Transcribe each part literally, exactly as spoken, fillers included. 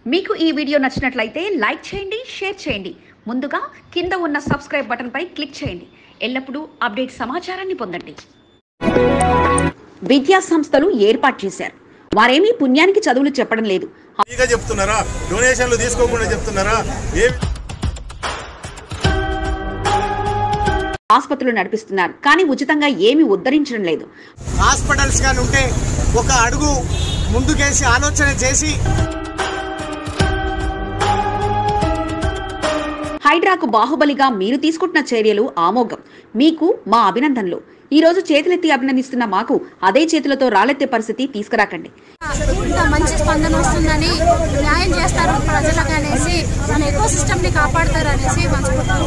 మీకు ఈ వీడియో నచ్చినట్లయితే లైక్ చేయండి, షేర్ చేయండి. ముందుగా కింద ఉన్న సబ్స్క్రైబ్ బటన్ పై క్లిక్ చేయండి. ఎల్లప్పుడూ అప్డేట్ సమాచారాన్ని పొందండి. విద్యా సంస్థలు ఏర్పాటు చేశారు. వారేమీ పుణ్యానికి చదువులు చెప్పడం లేదు. ఫ్రీగా చెప్తున్నారా? డొనేషన్లు తీసుకోకుండా చెప్తున్నారా? ఆసుపత్రులు నడిపిస్తున్నారు, కానీ ఉచితంగా ఏమీ ఉద్ధరించడం లేదు. హాస్పిటల్స్ గాని ఉంటే ఒక అడుగు ముందుకేసి ఆలోచన చేసి హైడ్రాకు బాహుబలిగా మీరు తీసుకుంటున్న చర్యలు ఆమోఘం. మీకు మా అభినందనలు. ఈ రోజు చేతులెత్తి అభినందిస్తున్న మాకు అదే చేతులతో రాలెత్తే పరిస్థితి తీసుకురాకండి. ఇంత మంచి స్పందన వస్తుందని, న్యాయం చేస్తారు ప్రజలకు అనేసి, మన ఎకో సిస్టమ్ ని కాపాడతారు అనేసి మనస్ఫూర్తిగా.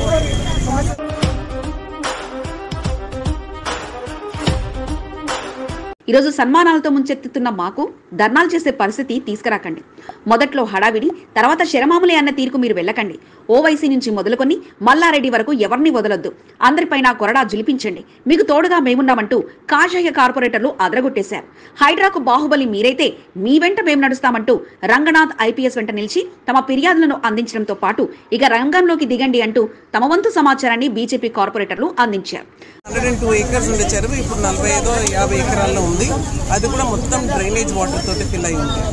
ఈరోజు సన్మానాలతో ముంచెత్తుతున్న మాకు ధర్నాలు చేసే పరిస్థితి తీసుకురాకండి. మొదట్లో హడావిడి, తర్వాత శరమాములే అన్న తీరుకు మీరు వెళ్ళకండి. ఓవైసీ నుంచి మొదలుకొని మల్లారెడ్డి వరకు ఎవరిని వదలొద్దు. అందరిపైన కొరడా జులిపించండి. మీకు తోడుగా మేమున్నామంటూ కాషాయ కార్పొరేటర్లు అదరగొట్టేశారు. హైడ్రాకు బాహుబలి మీరైతే మీ వెంట మేము నడుస్తామంటూ రంగనాథ్ ఐపీఎస్ వెంట నిలిచి తమ ఫిర్యాదులను అందించడంతో పాటు ఇక రంగంలోకి దిగండి అంటూ తమ వంతు సమాచారాన్ని బీజేపీ కార్పొరేటర్లు అందించారు. హండ్రెడ్ అండ్ టూ ఏకర్స్ ఉండే చెరువు ఇప్పుడు నలభై ఐదో యాభై ఎకరాల్లో ఉంది. అది కూడా మొత్తం డ్రైనేజ్ వాటర్ తోటి ఫిల్ అయి ఉంది.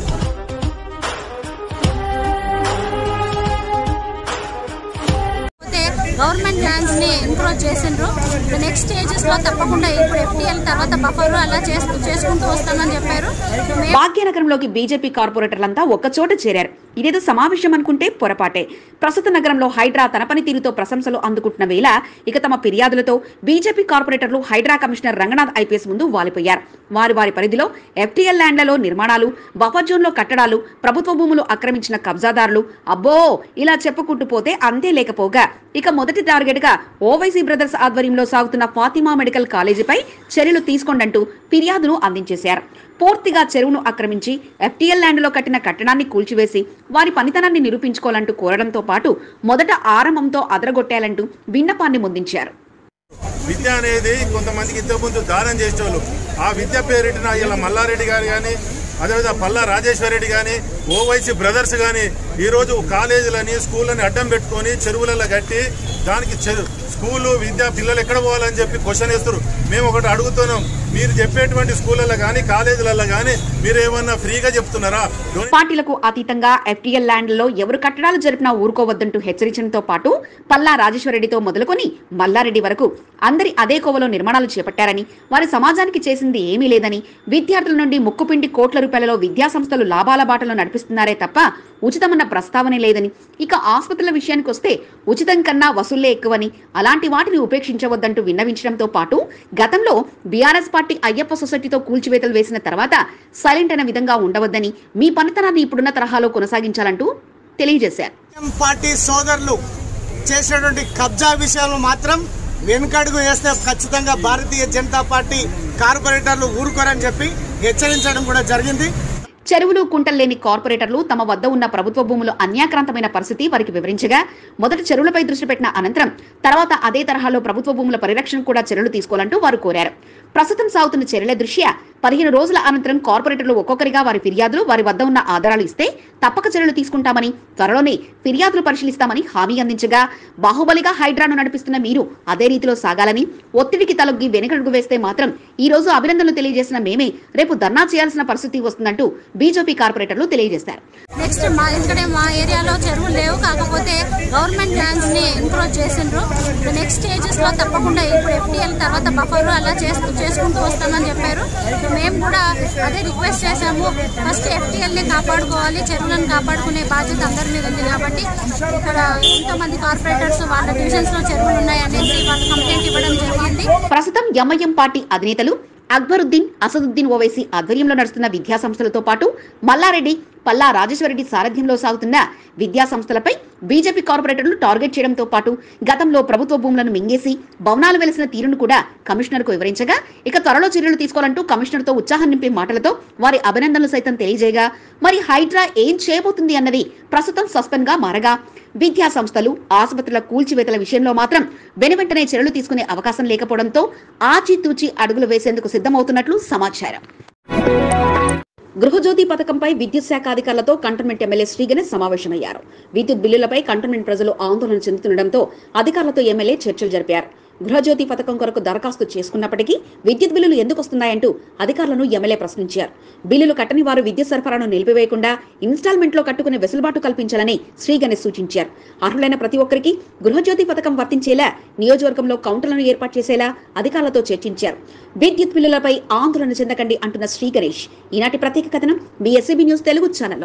గవర్నమెంట్ ల్యాండ్స్ ని ఎంక్రోచ్ చేసిండ్రు. నెక్స్ట్ స్టేజెస్ లో తప్పకుండా ఇప్పుడు ఎఫ్టీఎల్ తర్వాత బఫర్ అలా చేసుకుంటూ వస్తామని చెప్పారు. భాగ్యనగరంలోకి బీజేపీ కార్పొరేటర్లంతా ఒక్కచోట చేరారు. ఇదేదో సమావేశం అనుకుంటే పొరపాటే. ప్రస్తుత నగరంలో హైడ్రా తన పనితీరుతో ప్రశంసలు అందుకుంటున్న వేళ ఇక తమ ఫిర్యాదులతో బీజేపీ కార్పొరేటర్లు హైడ్రా కమిషనర్ రంగనాథ్ ఐపీఎస్ ముందు వాలిపోయారు. వారి వారి పరిధిలో ఎఫ్టీఎల్ ల్యాండ్లలో నిర్మాణాలు, బఫర్ జోన్లో కట్టడాలు, ప్రభుత్వ భూములు ఆక్రమించిన కబ్జాదారులు, అబ్బో ఇలా చెప్పుకుంటూ పోతే అంతే లేకపోగా ఇక మొదటి టార్గెట్ గా ఓవైసీ బ్రదర్స్ ఆధ్వర్యంలో సాగుతున్న ఫాతిమా మెడికల్ కాలేజీపై చర్యలు తీసుకోండంటూ ఫిర్యాదును అందించేశారు. పూర్తిగా చెరువును ఆక్రమించి ఎఫ్టీఎల్ ల్యాండ్లో కట్టిన కట్టడాన్ని కూల్చివేసి వారి పనితనాన్ని నిరూపించుకోవాలంటూ కోరడంతో పాటు మొదట ఆరంభంతో అదరగొట్టాలంటూ విన్నపాన్ని ముందుంచారు. విద్య అనేది కొంతమందికి ఇంతకుముందు దానం చేసేవాళ్ళు. ఆ విద్య పేరిటిన ఇలా మల్లారెడ్డి గారు కానీ, అదేవిధంగా పల్లా రాజేశ్వరరెడ్డి కానీ, ఓవైసీ బ్రదర్స్ కానీ ఈరోజు కాలేజీలని, స్కూళ్ళని అడ్డం పెట్టుకొని చెరువులలో కట్టి దానికి చెరు స్కూలు విద్య పిల్లలు ఎక్కడ పోవాలని చెప్పి క్వశ్చన్ వేస్తారు. మేము ఒకటి అడుగుతున్నాం, మీరు చెప్పేటువంటి స్కూళ్ళలో కానీ కాలేజీలలో కానీ మీరు ఏమన్నా ఫ్రీగా చెప్తున్నారా? పార్టీలకు అతీతంగా ఎఫ్టీఎల్ ల్యాండ్లలో ఎవరు కట్టడాలు జరిపినా ఊరుకోవద్దంటూ హెచ్చరించడంతో పాటు పల్లా రాజేశ్వరరెడ్డితో మొదలుకొని మల్లారెడ్డి వరకు అందరి అదే కోవలో నిర్మాణాలు చేపట్టారని, వారి సమాజానికి చేసింది ఏమీ లేదని, విద్యార్థుల నుండి ముక్కుపిండి కోట్ల రూపాయలలో విద్యా సంస్థలు లాభాల బాటలో నడిపిస్తున్నారే తప్ప ఉచితమన్న ప్రస్తావనే లేదని, ఇక ఆసుపత్రుల విషయానికి వస్తే ఉచితం కన్నా వసూళ్లే ఎక్కువని, అలాంటి వాటిని ఉపేక్షించవద్దంటూ విన్నవించడంతో పాటు గతంలో బీఆర్ఎస్ పార్టీ అయ్యప్ప సొసైటీతో కూల్చివేతలు వేసిన తర్వాత సైలెంట్ అయిన విధంగా ఉండవద్దని, మీ పనితనాన్ని ఇప్పుడున్న తరహాలో కొనసాగించాలంటూ తెలియజేశారు. పార్టీ సోదరులు చేసినటువంటి కబ్జా విషయంలో మాత్రం వెనుకడుగు వేస్తే ఖచ్చితంగా భారతీయ జనతా పార్టీ కార్పొరేటర్లు ఊరుకోరని చెప్పి హెచ్చరించడం కూడా జరిగింది. చెరువులు, కుంటలు లేని కార్పొరేటర్లు తమ వద్ద ఉన్న ప్రభుత్వ భూములు అన్యాక్రాంతమైన పరిస్థితి వారికి వివరించగా మొదట చెరువులపై దృష్టి పెట్టిన అనంతరం తర్వాత అదే తరహాలో ప్రభుత్వ భూముల పరిరక్షణ కూడా చర్యలు తీసుకోవాలంటూ వారు కోరారు. ప్రస్తుతం సాగుతున్న చర్యల దృష్ట్యా పదిహేను రోజుల అనంతరం కార్పొరేటర్లు ఒక్కొక్కరిగా వారి ఫిర్యాదులు, వారి వద్ద ఉన్న ఆధారాలు ఇస్తే తప్పక చర్యలు తీసుకుంటామని, త్వరలోనే ఫిర్యాదులు పరిశీలిస్తామని హామీ అందించగా, బాహుబలిగా హైడ్రాను నడిపిస్తున్న మీరు అదే రీతిలో సాగాలని, ఒత్తిడికి తలొగ్గి వెనుకడుగు వేస్తే మాత్రం ఈ రోజు అభినందనలు తెలియజేసిన మేమే రేపు ధర్నా చేయాల్సిన పరిస్థితి వస్తుందంటూ బీజేపీ కార్పొరేటర్లు తెలియజేశారు. నెక్స్ట్ మా ఇక్కడ మా ఏరియాలో చెరువులు లేవు, కాకపోతే గవర్నమెంట్ ల్యాండ్స్ ని ఎంక్రోచ్ చేసిండ్రు. నెక్స్ట్ స్టేజెస్ లో తప్పకుండా ఇప్పుడు ఎఫ్టీఎల్ తర్వాత బఫర్ అలా చేసుకుంటూ వస్తామని చెప్పారు. మేము కూడా అదే రిక్వెస్ట్ చేశాము. ఫస్ట్ ఎఫ్టీఎల్ ని కాపాడుకోవాలి, చెరువులను కాపాడుకునే బాధ్యత అందరి మీద ఉంది కాబట్టి ఇక్కడ ఎంతో మంది కార్పొరేటర్స్ వాళ్ళ డివిజన్స్ లో చెరువులు ఉన్నాయి అనేసి వాళ్ళు కంప్లైంట్ ఇవ్వడం జరిగింది. ప్రస్తుతం ఎంఐఎం పార్టీ అధినేతలు అక్బరుద్దీన్, అసదుద్దీన్ ఓవైసీ ఆధ్వర్యంలో నడుస్తున్న విద్యా సంస్థలతో పాటు మల్లారెడ్డి, పల్లా రాజేశ్వరరెడ్డి సారథ్యంలో సాగుతున్న విద్యా సంస్థలపై బీజేపీ కార్పొరేటర్లు టార్గెట్ చేయడంతో పాటు గతంలో ప్రభుత్వ భూములను మింగేసి భవనాలు వెలిసిన తీరును కూడా కమిషనర్కు వివరించగా, ఇక త్వరలో చర్యలు తీసుకోవాలంటూ కమిషనర్తో ఉత్సాహం నింపే మాటలతో వారి అభినందనలు సైతం తెలియజేయగా, మరి హైడ్రా ఏం చేయబోతుంది అన్నది ప్రస్తుతం సస్పెన్స్ గా మారగా, విద్యా సంస్థలు, ఆసుపత్రుల కూల్చివేతల విషయంలో మాత్రం వెనువెంటనే చర్యలు తీసుకునే అవకాశం లేకపోవడంతో ఆచితూచి అడుగులు వేసేందుకు సిద్ధమవుతున్నట్లు సమాచారం. గృహజ్యోతి పథకంపై విద్యుత్ శాఖ అధికారులతో కంటోన్మెంట్ ఎమ్మెల్యే శ్రీ గణేష్ సమావేశమయ్యారు. విద్యుత్ బిల్లులపై కంటోన్మెంట్ ప్రజలు ఆందోళన చెందుతుండటంతో అధికారులతో ఎమ్మెల్యే చర్చలు జరిపారు. గృహజ్యోతి పథకం కొరకు దరఖాస్తు చేసుకున్నప్పటికీ విద్యుత్ బిల్లులు ఎందుకు వస్తున్నాయంటూ అధికారులను ఎమ్మెల్యే ప్రశ్నించారు. బిల్లులు కట్టని వారు విద్యుత్ సరఫరాను నిలిపివేయకుండా ఇన్స్టాల్మెంట్ లో కట్టుకునే వెసులుబాటు కల్పించాలని శ్రీ గణేష్ సూచించారు. అర్హులైన ప్రతి ఒక్కరికి గృహజ్యోతి పథకం వర్తించేలా నియోజకవర్గంలో కౌంటర్లను ఏర్పాటు చేసేలా అధికారులతో చర్చించారు. విద్యుత్ బిల్లులపై ఆందోళన చెందకండి అంటున్న శ్రీ గణేష్. ఈనాటి ప్రత్యేక కథనం మీ ఎస్సీబీ న్యూస్ తెలుగు ఛానల్లో.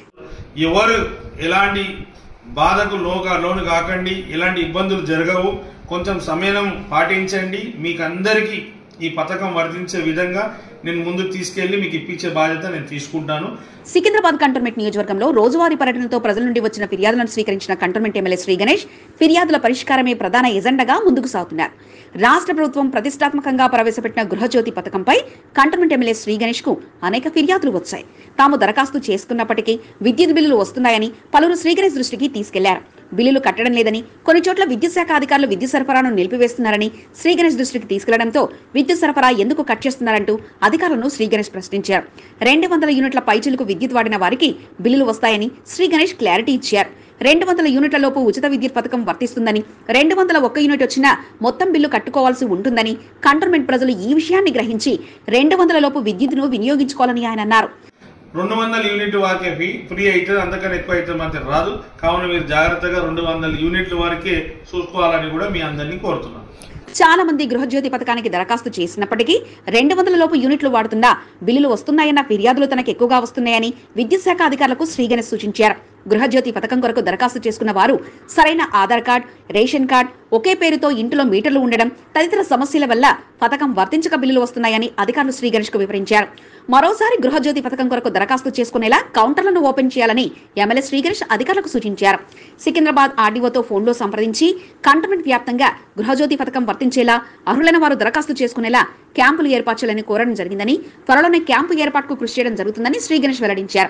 ఎవరు ఎలాంటి బాధకు లోక లోను కాకండి, ఎలాంటి ఇబ్బందులు జరగవు. కొంచెం సమయం పాటించండి. మీకు అందరికీ ఈ పథకం వర్తించే విధంగా నేను ముందుకు తీసుకెళ్లి మీకు ఇప్పించే బాధ్యత నేను తీసుకుంటాను. సికింద్రాబాద్ కంటోన్మెంట్ నియోజకవర్గంలో రోజువారీ పర్యటనతో ప్రజల నుండి వచ్చిన ఫిర్యాదులను స్వీకరించిన కంటోన్మెంట్ ఎమ్మెల్యే శ్రీ గణేష్ ఫిర్యాదుల పరిష్కారమే ప్రధాన ఎజెండాగా ముందుకు సాగుతున్నారు. రాష్ట్ర ప్రభుత్వం ప్రతిష్టాత్మకంగా ప్రవేశపెట్టిన గృహజ్యోతి పథకంపై కంటోన్మెంట్ ఎమ్మెల్యే శ్రీ గణేష్ కు అనేక ఫిర్యాదులు వచ్చాయి. తాము దరఖాస్తు చేసుకున్నప్పటికీ విద్యుత్ బిల్లులు వస్తున్నాయని పలువురు శ్రీ గణేష్ దృష్టికి తీసుకెళ్లారు. బిల్లులు కట్టడం లేదని, కొన్ని చోట్ల విద్యుత్ శాఖ అధికారులు విద్యుత్ సరఫరాను నిలిపివేస్తున్నారని శ్రీ గణేష్ దృష్టికి తీసుకెళ్లడంతో విద్యుత్ సరఫరా ఎందుకు కట్ చేస్తున్నారంటూ అధికారులను శ్రీ గణేష్ ప్రశ్నించారు. రెండు వందల యూనిట్ల పైచిలుకు విద్యుత్ వాడిన వారికి బిల్లులు వస్తాయని శ్రీ గణేష్ క్లారిటీ ఇచ్చారు. రెండు వందల యూనిట్ల లోపు ఉచిత విద్యుత్ పథకం వర్తిస్తుందని, రెండు వందల ఒక్క యూనిట్ వచ్చినా మొత్తం బిల్లు కట్టుకోవాల్సి ఉంటుందని కంటోన్మెంట్ ప్రజలు ఈ విషయాన్ని గ్రహించి రెండు వందల లోపు విద్యుత్తును వినియోగించుకోవాలని ఆయన అన్నారు. రెండు వందల యూనిట్ వారికే ఫీ ఫ్రీ అవుతుంది, అంతకన్నా ఎక్కువ అయితే మాత్రం రాదు. కావున మీరు జాగ్రత్తగా రెండు వందల యూనిట్ల వరకే చూసుకోవాలని కూడా మీ అందరినీ కోరుతున్నాను. చాలా మంది గృహజ్యోతి పథకానికి దరఖాస్తు చేసినప్పటికీ రెండు వందల లోపు యూనిట్లు వాడుతున్నా బిల్లులు వస్తున్నాయన్న ఫిర్యాదులు తనకు ఎక్కువగా వస్తున్నాయని విద్యుత్ శాఖ అధికారులకు శ్రీ గణేష్ సూచించారు. గృహజ్యోతి పథకం కొరకు దరఖాస్తు చేసుకున్న వారు సరైన ఆధార్ కార్డ్, రేషన్ కార్డ్, ఒకే పేరుతో ఇంటిలో మీటర్లు ఉండడం తదితర సమస్యల వల్ల పథకం వర్తించక బిల్లులు వస్తున్నాయని అధికారులు శ్రీ గణేష్ కు వివరించారు. మరోసారి గృహజ్యోతి పథకం కొరకు దరఖాస్తు చేసుకునేలా కౌంటర్లను ఓపెన్ చేయాలని ఎమ్మెల్యే శ్రీ గణేష్ అధికారులకు సూచించారు. సికింద్రాబాద్ ఆర్డీఓతో ఫోన్లో సంప్రదించి కంటోన్మెంట్ వ్యాప్తంగా గృహజ్యోతి పథకం వర్తించేలా అర్హులైన వారు దరఖాస్తు చేసుకునేలా క్యాంపులు ఏర్పాటు చేయాలని కోరడం జరిగిందని, త్వరలోనే క్యాంపు ఏర్పాటుకు కృషి చేయడం జరుగుతుందని శ్రీ గణేష్ వెల్లడించారు.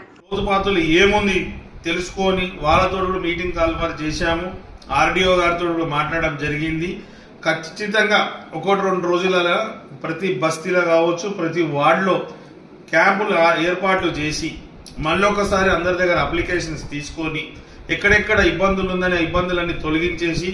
ఏముంది తెలుసుకొని వాళ్ళతో కూడా మీటింగ్ కాల్ఫర్ చేశాము. ఆర్డీఓ గారితో కూడా మాట్లాడడం జరిగింది. ఖచ్చితంగా ఒకటి రెండు రోజులలో ప్రతి బస్తీలో కావచ్చు, ప్రతి వార్డులో క్యాంపులు ఏర్పాట్లు చేసి మళ్ళీ ఒకసారి అందరి దగ్గర అప్లికేషన్స్ తీసుకొని ఎక్కడెక్కడ ఇబ్బందులు ఉందనే ఇబ్బందులన్నీ తొలగించేసి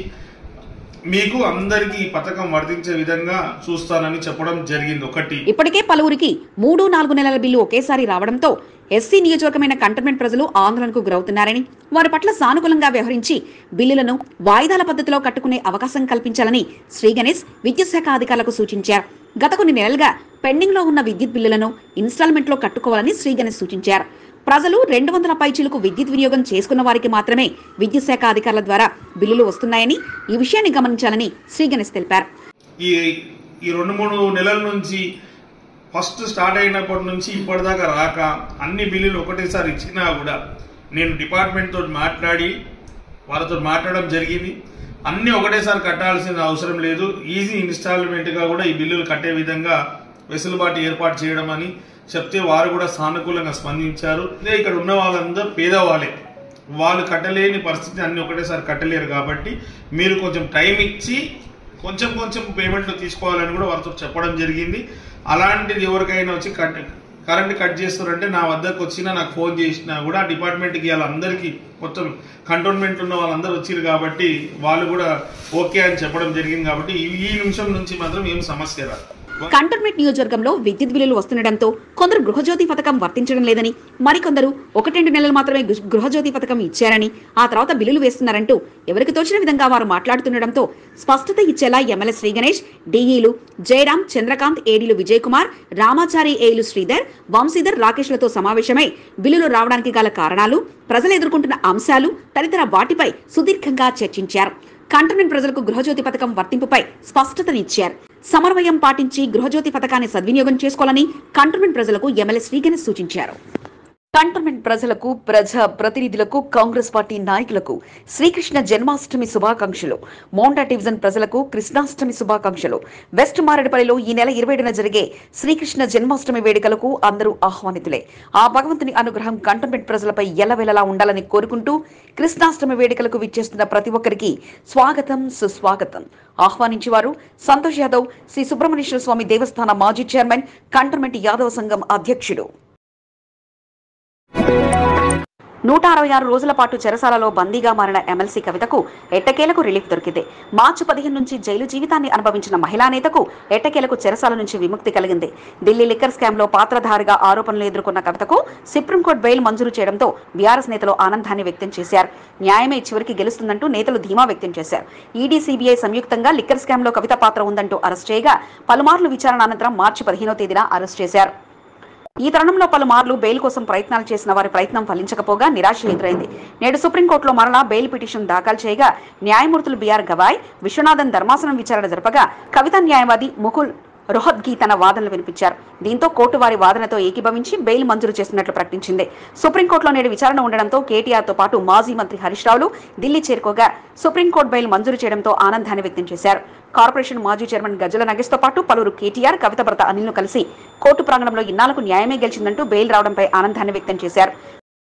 మీకు అందరికీ ఈ పథకం వర్తించే విధంగా చూస్తానని చెప్పడం జరిగింది. ఒకటి ఇప్పటికే పలువురికి మూడు నాలుగు నెలల బిల్లు ఒకేసారి రావడంతో ఎస్సీ నియోజకవర్గమైన కంటోన్మెంట్ ప్రజలు ఆందోళనకు గురవుతున్నారని, వారి పట్ల సానుకూలంగా వ్యవహరించి బిల్లులను వాయిదాల పద్ధతిలో కట్టుకునే అవకాశం కల్పించాలని శ్రీ గణేష్ విద్యుత్ శాఖ అధికారులకు సూచించారు. గత కొన్ని నెలలుగా పెండింగ్ లో ఉన్న విద్యుత్ బిల్లులను ఇన్స్టాల్మెంట్ లో కట్టుకోవాలని శ్రీ గణేష్ సూచించారు. ప్రజలు రెండు వందల పైచీలకు విద్యుత్ వినియోగం చేసుకున్న వారికి మాత్రమే విద్యుత్ శాఖ అధికారుల ద్వారా బిల్లులు వస్తున్నాయని, ఈ విషయాన్ని గమనించాలని శ్రీ గణేష్ తెలిపారు. ఈ ఈ రెండు మూడు నెలల నుంచి ఫస్ట్ స్టార్ట్ అయినప్పటి నుంచి ఇప్పటిదాకా రాక అన్ని బిల్లులు ఒకటేసారి ఇచ్చినా కూడా నేను డిపార్ట్మెంట్ తోటి మాట్లాడి వాళ్ళతో మాట్లాడడం జరిగింది. అన్ని ఒకటేసారి కట్టాల్సిన అవసరం లేదు, ఈజీ ఇన్స్టాల్మెంట్ గా కూడా ఈ బిల్లులు కట్టే విధంగా వెసులుబాటు ఏర్పాటు చేయడం అని చెప్తే వారు కూడా సానుకూలంగా స్పందించారు. ఇదే ఇక్కడ ఉన్న వాళ్ళందరూ పేదవాళ్ళే, వాళ్ళు కట్టలేని పరిస్థితి, అన్ని ఒకటేసారి కట్టలేరు. కాబట్టి మీరు కొంచెం టైం ఇచ్చి కొంచెం కొంచెం పేమెంట్లు తీసుకోవాలని కూడా వారితో చెప్పడం జరిగింది. అలాంటిది ఎవరికైనా వచ్చి కట్ కరెంట్ కట్ చేస్తారంటే నా వద్దకు వచ్చినా నాకు ఫోన్ చేసినా కూడా డిపార్ట్మెంట్కి వాళ్ళందరికీ మొత్తం కంటోన్మెంట్ ఉన్న వాళ్ళందరూ వచ్చారు కాబట్టి వాళ్ళు కూడా ఓకే అని చెప్పడం జరిగింది. కాబట్టి ఈ నిమిషం నుంచి మాత్రం ఏం సమస్య రాదు. కంటోన్మెంట్ నియోజకవర్గంలో విద్యుత్ బిల్లులు వస్తుండటంతో కొందరు గృహజ్యోతి పథకం వర్తించడం లేదని, మరికొందరు ఒకటి రెండు నెలలు మాత్రమే గృహజ్యోతి పథకం ఇచ్చారని, ఆ తర్వాత బిల్లులు వేస్తున్నారంటూ ఎవరికి తోచిన విధంగా వారు మాట్లాడుతుండటంతో స్పష్టత ఇచ్చేలా ఎమ్మెల్యే శ్రీ గణేష్, డీఈలు జయరాం, చంద్రకాంత్, ఏడీలు విజయ్ కుమార్, రామాచారి, ఏలు శ్రీధర్, వంశీధర్, రాకేష్లతో సమావేశమై బిల్లులు రావడానికి గల కారణాలు, ప్రజలు ఎదుర్కొంటున్న అంశాలు తదితర వాటిపై సుదీర్ఘంగా చర్చించారు. కంటోన్మెంట్ ప్రజలకు గృహజ్యోతి పథకం వర్తింపుపై స్పష్టతనిచ్చారు. సమన్వయం పాటించి గృహజ్యోతి పథకాన్ని సద్వినియోగం చేసుకోవాలని కంటోన్మెంట్ ప్రజలకు ఎమ్మెల్యే శ్రీ గణేష్ సూచించారు. కంటోన్మెంట్ ప్రజలకు, ప్రజా ప్రతినిధులకు, కాంగ్రెస్ పార్టీ నాయకులకు శ్రీకృష్ణ జన్మాష్టమి శుభాకాంక్షలు. మోండా డివిజన్ ప్రజలకు కృష్ణాష్టమి శుభాకాంక్షలు. వెస్ట్ మారేడుపల్లిలో ఈ నెల ఇరవై ఏడున జరిగే శ్రీకృష్ణ జన్మాష్టమి వేడుకలకు అందరూ ఆహ్వానితులే. ఆ భగవంతుని అనుగ్రహం కంటోన్మెంట్ ప్రజలపై ఎల్లవేళలా ఉండాలని కోరుకుంటూ కృష్ణాష్టమి వేడుకలకు విచ్చేస్తున్న ప్రతి ఒక్కరికి స్వాగతం, సుస్వాగతం. ఆహ్వానించేవారు సంతోష్ యాదవ్, శ్రీ సుబ్రహ్మణ్యేశ్వర స్వామి దేవస్థాన మాజీ చైర్మన్, కంటోన్మెంట్ యాదవ సంఘం అధ్యక్షుడు. నూట అరవై ఆరు రోజుల పాటు చెరసాలలో బందీగా మారిన ఎమ్మెల్సీ కవితకు ఎట్టకేలకు రిలీఫ్ దొరికింది. మార్చి పదిహేను నుంచి జైలు జీవితాన్ని అనుభవించిన మహిళా నేతకు ఎట్టకేలకు చెరసాల నుంచి విముక్తి కలిగింది. ఢిల్లీ లిక్కర్ స్కామ్ లో పాత్రధారిగా ఆరోపణలు ఎదుర్కొన్న కవితకు సుప్రీంకోర్టు బెయిల్ మంజూరు చేయడంతో బీఆర్ఎస్ నేతలు ఆనందాన్ని వ్యక్తం చేశారు. న్యాయమే చివరికి గెలుస్తుందంటూ నేతలు ధీమా వ్యక్తం చేశారు. ఈడీ, సీబీఐ సంయుక్తంగా లిక్కర్ స్కామ్ లో కవిత పాత్ర ఉందంటూ అరెస్ట్ చేయగా పలుమార్లు విచారణ అనంతరం మార్చి పదిహేనో తేదీన అరెస్ట్ చేశారు. ఈ తరుణంలో పలుమార్లు బెయిల్ కోసం ప్రయత్నాలు చేసిన వారి ప్రయత్నం ఫలించకపోగా నిరాశ ఎదురైంది. నేడు సుప్రీంకోర్టులో మరలా బెయిల్ పిటిషన్ దాఖలు చేయగా న్యాయమూర్తులు బీఆర్ గవాయ్, విశ్వనాథన్ ధర్మాసనం విచారణ జరపగా కవిత న్యాయవాది ముకుల్ రోహత్గి తన వాదనలు వినిపించారు. దీంతో కోర్టు వారి వాదనతో ఏకీభవించి బెయిల్ మంజూరు చేస్తున్నట్లు ప్రకటించింది. సుప్రీంకోర్టులో నేడు విచారణ ఉండడంతో కేటీఆర్ తో పాటు మాజీ మంత్రి హరీష్ రావులు ఢిల్లీ చేరుకోగా సుప్రీంకోర్టు బెయిల్ మంజూరు చేయడంతో ఆనందాన్ని వ్యక్తం చేశారు. కార్పొరేషన్ మాజీ చైర్మన్ గజ్జల నగేష్ తో పాటు పలువురు కేటీఆర్, కవిత భర్త అనిల్ ను కలిసి కోర్టు ప్రాంగణంలో ఇన్నాళ్లకు న్యాయమే గెలిచిందంటూ బెయిల్ రావడంపై ఆనందాన్ని వ్యక్తం చేశారు.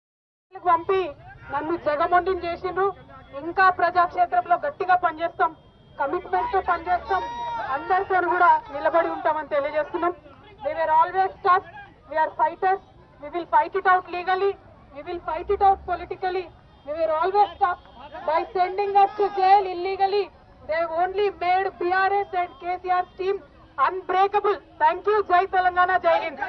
నన్ను జగమొండిని చేసిండ్రు. ఇంకా ప్రజాక్షేత్రంలో గట్టిగా పనిచేస్తాం, కమిట్మెంట్ తో పనిచేస్తాం, అందరితో కూడా నిలబడి ఉంటామని తెలియజేస్తున్నాం. They were always tough, we are fighters, we will fight it out legally, we will fight it out politically. We were always tough by sending us to jail illegally. They only made B R S and K C R's team unbreakable. Thank you. Jai Telangana, Jai Hind.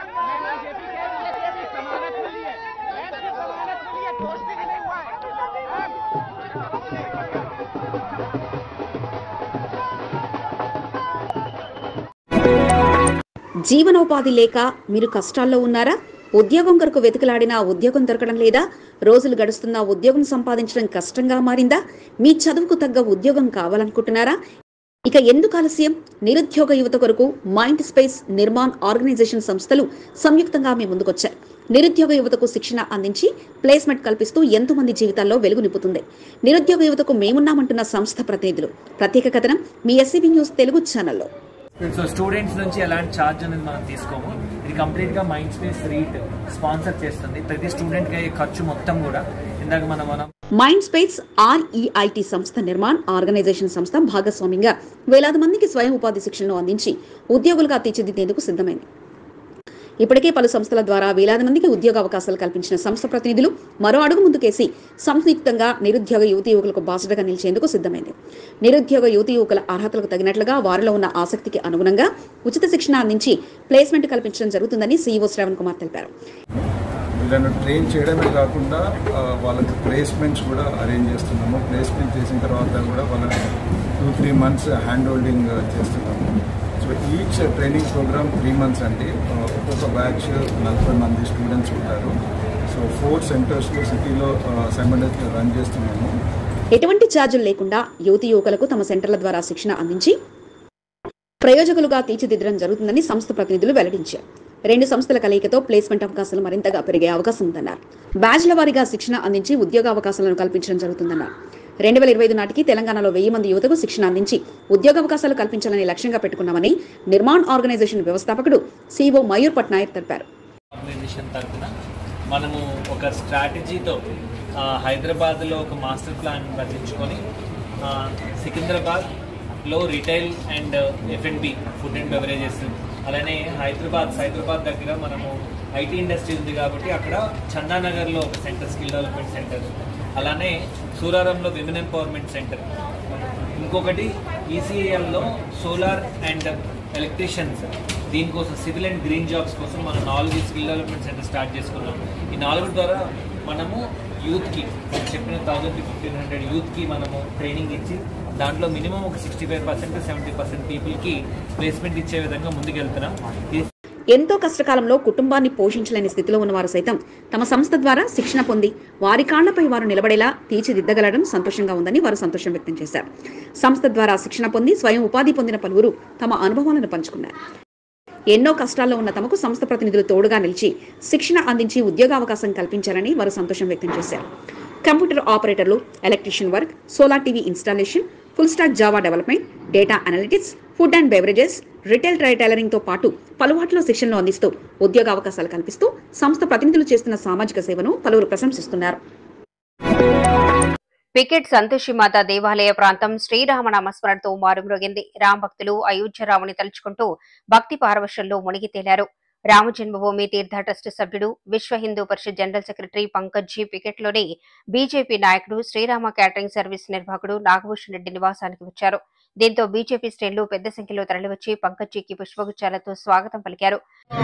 జీవనోపాధి లేక మీరు కష్టాల్లో ఉన్నారా? ఉద్యోగం కొరకు వెతుకులాడినా ఉద్యోగం దొరకడం లేదా? రోజులు గడుస్తున్నా ఉద్యోగం సంపాదించడం కష్టంగా మారిందా? మీ చదువుకు తగ్గ ఉద్యోగం కావాలనుకుంటున్నారా? ఇక ఎందుకు ఆలస్యం? నిరుద్యోగ యువత కొరకు మైండ్ స్పేస్ నిర్మాణ్ ఆర్గనైజేషన్ సంస్థలు సంయుక్తంగా మీ ముందుకొచ్చాయి. నిరుద్యోగ యువతకు శిక్షణ అందించి ప్లేస్మెంట్ కల్పిస్తూ ఎంతో మంది జీవితాల్లో వెలుగు నింపుతుంది. నిరుద్యోగ యువతకు మేమున్నామంటున్న సంస్థ ప్రతినిధులు. ప్రత్యేక కథనం మీ ఎస్సీబీ న్యూస్ తెలుగు ఛానల్లో. సో స్టూడెంట్స్ నుంచి ఎలాంటి ఛార్జ్ అనేది మనం తీసుకోము. ఇది కంప్లీట్గా మైండ్ స్పేస్ రీట్ స్పాన్సర్ చేస్తుంది. ప్రతి స్టూడెంట్కి అయ్యే ఖర్చు మొత్తం కూడా ఇందాక మనం మనం మైండ్ స్పేస్ ఆర్ఈఐటి సంస్థ నిర్మాణ్ ఆర్గనైజేషన్ సంస్థ భాగస్వామ్యంగా వేలాది మందికి స్వయం ఉపాధి శిక్షణను అందించి ఉద్యోగులుగా తీర్చిదిద్దేందుకు సిద్ధమైంది. ఇప్పటికే పలు సంస్థల ద్వారా వేలాది మందికి ఉద్యోగ అవకాశాలు కల్పించిన సంస్థ ప్రతినిధులు మరో అడుగు ముందుకేసి సంయుక్తంగా నిరుద్యోగ యువతీ యువకులకు బాసటగా నిలిచేందుకు సిద్ధమైంది. నిరుద్యోగ యువతీ యువకుల అర్హతలకు తగినట్లుగా వారిలో ఉన్న ఆసక్తికి అనుగుణంగా ఉచిత శిక్షణ అందించి ప్లేస్మెంట్ కల్పించడం జరుగుతుందని సీఈఓ శ్రవణ్ కుమార్ తెలిపారు. వీళ్ళను ట్రైన్ చేయడమే కాకుండా వాళ్ళకి ప్లేస్మెంట్స్ కూడా అరేంజ్ చేస్తున్నాము. ప్లేస్మెంట్ చేసిన తర్వాత కూడా వాళ్ళకి two three months hand holding చేస్తున్నాము. So each training programme three months అండి. ఒక్కొక్క బ్యాచ్ నలభై మంది స్టూడెంట్స్ ఉంటారు. సో ఫోర్ సెంటర్స్లో సిటీలో సైమల్టేనియస్గా రన్ చేస్తున్నాము. ఎటువంటి ఛార్జీలు లేకుండా యువతీ యువకులకు తమ సెంటర్ల ద్వారా శిక్షణ అందించి ప్రయోజకులుగా తీర్చిదిద్దడం జరుగుతుందని సంస్థ ప్రతినిధులు వెల్లడించారు. రెండు సంస్థల కలయికతో ప్లేస్మెంట్ అవకాశాలు మరింతగా పెరిగే అవకాశం ఉందన్నారు. బ్యాచ్ల వారీగా శిక్షణ అందించి ఉద్యోగ అవకాశాలను కల్పించడం జరుగుతుందన్నారు. రెండు వేల ఇరవై ఐదు నాటికి తెలంగాణలో వెయ్యి మంది యువతకు శిక్షణ అందించి ఉద్యోగ అవకాశాలు కల్పించాలని లక్ష్యంగా పెట్టుకున్నామని నిర్మాణ్ ఆర్గనైజేషన్ వ్యవస్థాపకుడు సీఈఓ మయూర్ పట్నాయక్ తెలిపారు. మనము ఒక స్ట్రాటజీతో హైదరాబాద్లో ఒక మాస్టర్ ప్లాన్ రచించుకొని సికింద్రాబాద్లో retail and F and B food and beverages, అలానే హైదరాబాద్ హైదరాబాద్ దగ్గర మనము ఐటీ ఇండస్ట్రీ ఉంది కాబట్టి అక్కడ చందానగర్లో ఒక సెంటర్, స్కిల్ డెవలప్మెంట్ సెంటర్, అలానే సూరారంలో విమెన్ ఎంపవర్మెంట్ సెంటర్, ఇంకొకటి ఈసీఏఎల్లో సోలార్ అండ్ ఎలక్ట్రీషియన్స్, దీనికోసం సివిల్ అండ్ గ్రీన్ జాబ్స్ కోసం మనం నాలుగు స్కిల్ డెవలప్మెంట్ సెంటర్ స్టార్ట్ చేసుకున్నాం. ఈ నాలుగు ద్వారా మనము యూత్కి మనం చెప్పిన థౌజండ్ టు ఫిఫ్టీన్ హండ్రెడ్ యూత్కి మనము ట్రైనింగ్ ఇచ్చి దాంట్లో మినిమం ఒక sixty five percent seventy percent పీపుల్కి ప్లేస్మెంట్ ఇచ్చే విధంగా ముందుకెళ్తున్నాం. ఎంతో కష్టకాలంలో కుటుంబాన్ని పోషించలేని స్థితిలో ఉన్నవారు సైతం తమ సంస్థ ద్వారా శిక్షణ పొంది వారి కాళ్లపై వారు నిలబడేలా తీర్చిదిద్దగలడం సంతోషంగా ఉందని వారు సంతోషం వ్యక్తం చేశారు. సంస్థ ద్వారా శిక్షణ పొంది స్వయం ఉపాధి పొందిన పలువురు తమ అనుభవాలను పంచుకున్నారు. ఎన్నో కష్టాల్లో ఉన్న తమకు సంస్థ ప్రతినిధులు తోడుగా నిలిచి శిక్షణ అందించి ఉద్యోగ అవకాశం కల్పించారని వారు సంతోషం వ్యక్తం చేశారు. కంప్యూటర్ ఆపరేటర్లు, electrician work, solar TV installation, full stack Java development, data analytics, food and beverages, retail tailoring తో పాటు పలువాటిలో శిక్షణలు అందిస్తూ ఉద్యోగ అవకాశాలు కల్పిస్తూ సంస్థ ప్రతినిధులు చేస్తున్న సామాజిక సేవను పలువురు ప్రశంసిస్తున్నారు. వికెట్ సంతోషిమాత దేవాలయ ప్రాంతం శ్రీరామనామ స్మరణతో మారుమ్రోగింది. రామ్ భక్తులు అయోధ్య రాముని తలుచుకుంటూ భక్తి పారవశ్యంలో మునిగి తేలారు. రామజన్మభూమి తీర్థ ట్రస్ట్ సభ్యుడు విశ్వ హిందూ పరిషత్ జనరల్ సెక్రటరీ పంకజ్ జీ పికెట్లోని బీజేపీ నాయకుడు శ్రీరామ క్యాటరింగ్ సర్వీస్ నిర్వాహకుడు నాగభూషణ్ రెడ్డి నివాసానికి వచ్చారు. దీంతో బీజేపీ శ్రేణులు పెద్ద సంఖ్యలో తరలివచ్చి పంకజ్ జీకి పుష్పగుచ్చాలతో స్వాగతం పలికారు.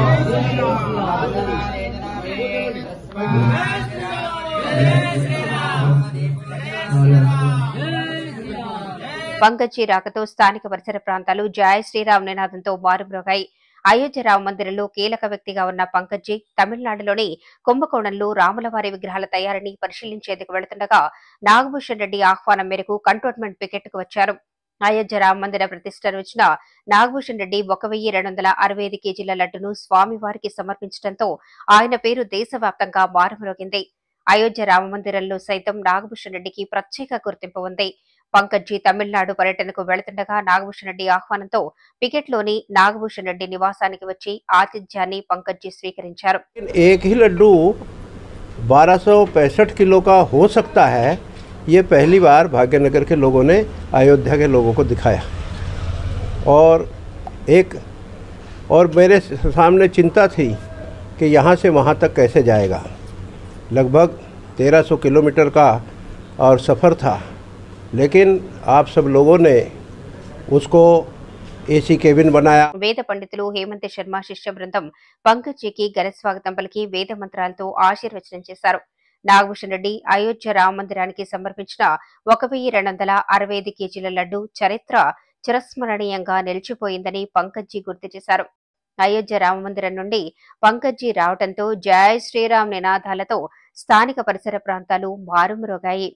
పంకజ్ జీ రాకతో స్థానిక పరిసర ప్రాంతాలు జయ శ్రీరామ్ నినాదంతో మారుమ్రోగాయి. అయోధ్య రామ మందిరంలో కీలక వ్యక్తిగా ఉన్న పంకజ్ జీ తమిళనాడులోని కుంభకోణంలో రాములవారి విగ్రహాల తయారీని పరిశీలించేందుకు వెళుతుండగా నాగభూషణ్ రెడ్డి ఆహ్వానం మేరకు కంటోన్మెంట్ పికెట్ కు వచ్చారు. అయోధ్య రామ మందిర ప్రతిష్టను వచ్చిన నాగభూషణ్ రెడ్డి ఒక వెయ్యి రెండు వందల అరవై ఐదు కేజీల లడ్డును స్వామివారికి సమర్పించడంతో ఆయన పేరు దేశవ్యాప్తంగా మారుమ్రోగింది. అయోధ్య రామ మందిరంలో సైతం నాగభూషణ్ రెడ్డికి ప్రత్యేక గుర్తింపు ఉంది. పంకజ్ జీ తమిళనాడు పర్యటనకు వెళుతుండగా నాగభూషణ్ రెడ్డి ఆహ్వానంతో పికెట్లోని నాగభూషణ్ రెడ్డి నివాసానికి వచ్చి ఆతిథ్యాన్ని పంకజ్ జీ స్వీకరించారు. एक ही लड्डू बारह सौ पैंसठ किलो का हो सकता है, ये पहली बार भाग्यनगर के लोगों ने अयोध्या के लोगों को दिखाया और एक और मेरे सामने चिंता थी कि यहाँ से वहाँ तक कैसे जाएगा। लगभग तेरह सौ किलोमीटर का और सफ़र था, लेकिन आप सब लोगों ने उसको ఏసీ కేబిన్ बनाया। వేద పండితులు హేమంత్ శర్మ శిష్య బృందం పంకజ్ జీకి ఘన స్వాగతం పలికి వేద మంత్రాలతో ఆశీర్వచనం చేశారు. నాగభూషణ్ రెడ్డి అయోధ్య రామ మందిరానికి సమర్పించిన ఒక వెయ్యి రెండు వందల అరవై ఐదు కేజీల లడ్డు చరిత్ర చిరస్మరణీయంగా నిలిచిపోయిందని పంకజ్ జీ గుర్తు చేశారు. అయోధ్య రామ మందిరం నుండి పంకజ్ జీ రావడంతో జయ శ్రీరామ్ నినాదాలతో స్థానిక పరిసర ప్రాంతాలు మారుమ్రోగాయి.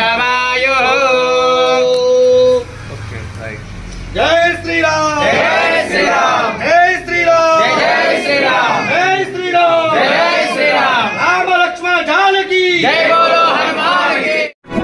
జై శ్రీరామ్ జై శ్రీరామ్ జై శ్రీరామ్ జై శ్రీరామ్ జై శ్రీరామ్ జై శ్రీరామ్ రామ లక్ష్మణ జానకి జై బోలో హనుమాన్ కి.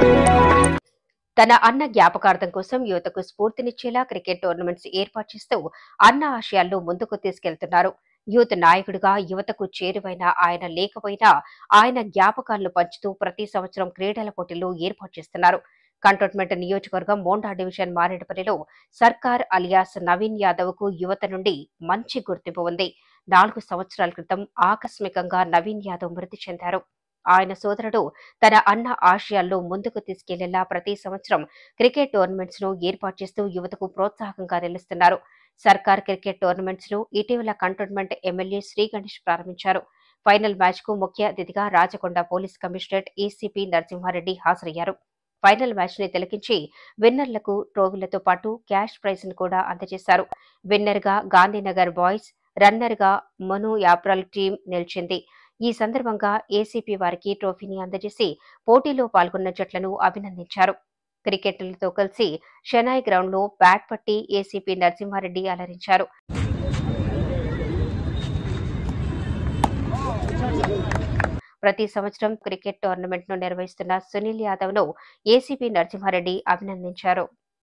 తన అన్న జ్ఞాపకార్థం కోసం యువతకు స్ఫూర్తినిచ్చేలా క్రికెట్ టోర్నమెంట్స్ ఏర్పాటు చేస్తూ అన్న ఆశయాల్లో ముందుకు తీసుకెళ్తున్నారు. యూత్ నాయకుడిగా యువతకు చేరువైన ఆయన లేకపోయినా ఆయన జ్ఞాపకాలను పంచుతూ ప్రతి సంవత్సరం క్రీడల పోటీలు ఏర్పాటు చేస్తున్నారు. కంటోన్మెంట్ నియోజకవర్గం మోండా డివిజన్ మారేడుపల్లిలో సర్కార్ అలియాస్ నవీన్ యాదవ్ కు యువత నుండి మంచి గుర్తింపు ఉంది. నాలుగు సంవత్సరాల క్రితం ఆకస్మికంగా నవీన్ యాదవ్ మృతి చెందారు. ఆయన సోదరుడు తన అన్న ఆశయాల్లో ముందుకు తీసుకెళ్లేలా ప్రతి సంవత్సరం క్రికెట్ టోర్నమెంట్స్ ను ఏర్పాటు చేస్తూ యువతకు ప్రోత్సాహంగా నిలుస్తున్నారు. సర్కార్ క్రికెట్ టోర్నమెంట్స్ ను ఇటీవల కంటోన్మెంట్ ఎమ్మెల్యే శ్రీ గణేష్ ప్రారంభించారు. ఫైనల్ మ్యాచ్ కు ముఖ్య అతిథిగా Rachakonda police commissionerate ACP Narasimha Reddy హాజరయ్యారు. ఫైనల్ మ్యాచ్ ని తిలకించి విన్నర్లకు ట్రోఫీలతో పాటు క్యాష్ ప్రైజ్ ను కూడా అందజేశారు. విన్నర్ గా గాంధీనగర్ బాయ్స్, రన్నర్ గా మను యాప్రాల్ టీం నిలిచింది. ఈ సందర్భంగా ఏసీపీ వారికి ట్రోఫీని అందజేసి పోటీలో పాల్గొన్న జట్లను అభినందించారు. క్రికెటర్లతో కలిసి షెనాయ్ గ్రౌండ్ లో బ్యాట్ పట్టి ఏసీపీ నరసింహారెడ్డి అలరించారు. ప్రతి సంవత్సరం క్రికెట్ టోర్నమెంట్ ను నిర్వహిస్తున్న సునీల్ యాదవ్ ను ఏసీపీ నరసింహారెడ్డి అభినందించారు.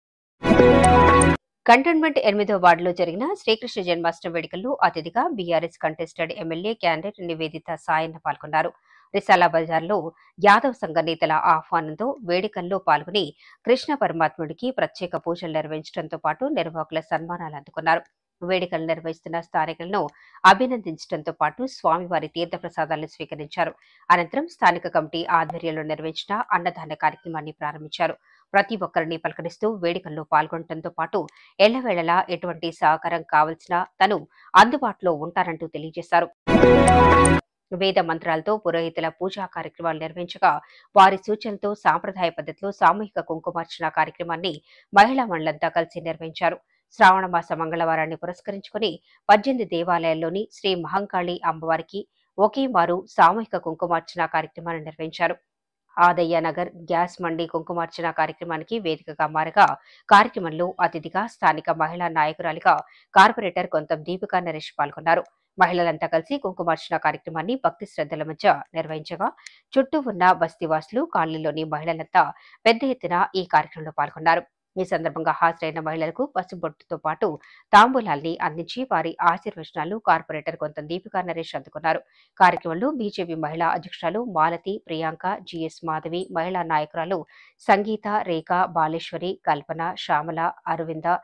కంటోన్మెంట్ ఎనిమిదో వార్డులో జరిగిన శ్రీకృష్ణ జన్మాష్టమి వేడుకల్లో అతిథిగా BRS contested MLA candidate Nivedita Sayanna పాల్గొన్నారు. రిసాలా బజార్లో యాదవ్ సంఘ నేతల ఆహ్వానంతో వేడుకల్లో పాల్గొని కృష్ణ పరమాత్ముడికి ప్రత్యేక పూజలు నిర్వహించడంతో పాటు నిర్వాహకుల సన్మానాలు అందుకున్నారు. వేడుకలు నిర్వహిస్తున్న స్థానికులను అభినందించడంతో పాటు స్వామివారి తీర్థప్రసాదాలను స్వీకరించారు. అనంతరం స్థానిక కమిటీ ఆధ్వర్యంలో నిర్వహించిన అన్నదాన కార్యక్రమాన్ని ప్రారంభించారు. ప్రతి ఒక్కరిని పలకరిస్తూ వేడుకల్లో పాల్గొనడంతో పాటు ఎల్లవేళలా ఎటువంటి సహకారం కావలసినా తను అందుబాటులో ఉంటారంటూ తెలియజేశారు. వేద మంత్రాలతో పురోహితుల పూజా కార్యక్రమాలు నిర్వహించగా వారి సూచనలతో సాంప్రదాయ పద్ధతిలో సామూహిక కుంకుమార్చన కార్యక్రమాన్ని మహిళా మండలంతా కలిసి నిర్వహించారు. శ్రావణ మాస మంగళవారాన్ని పురస్కరించుకుని పద్దెనిమిది దేవాలయాల్లోని శ్రీ మహంకాళి అమ్మవారికి ఒకే మారు సామూహిక కుంకుమార్చన కార్యక్రమాన్ని నిర్వహించారు. ఆదయ్య నగర్ గ్యాస్ మండి కుంకుమార్చన కార్యక్రమానికి వేదికగా మారగా కార్యక్రమంలో అతిథిగా స్థానిక మహిళా నాయకురాలిగా కార్పొరేటర్ కొంతం దీపికా నరేష్ పాల్గొన్నారు. మహిళలంతా కలిసి కుంకుమార్చన కార్యక్రమాన్ని భక్తి శ్రద్ధల మధ్య నిర్వహించగా చుట్టూ ఉన్న బస్తీవాసులు కాలనీలోని మహిళలంతా పెద్ద ఎత్తున ఈ కార్యక్రమంలో పాల్గొన్నారు. ఈ సందర్భంగా హాజరైన మహిళలకు పసుబొట్టుతో పాటు తాంబూలాల్ని అందించి వారి ఆశీర్వచనాలు కార్పొరేటర్ కొంత దీపికా నరేష్ అందుకున్నారు. కార్యక్రమంలో బీజేపీ మహిళా అధ్యక్షురాలు మాలతి, ప్రియాంక, జిఎస్ మాధవి, మహిళా నాయకురాలు సంగీత, రేఖ, బాలేశ్వరి, కల్పన, శ్యామల, అరవింద,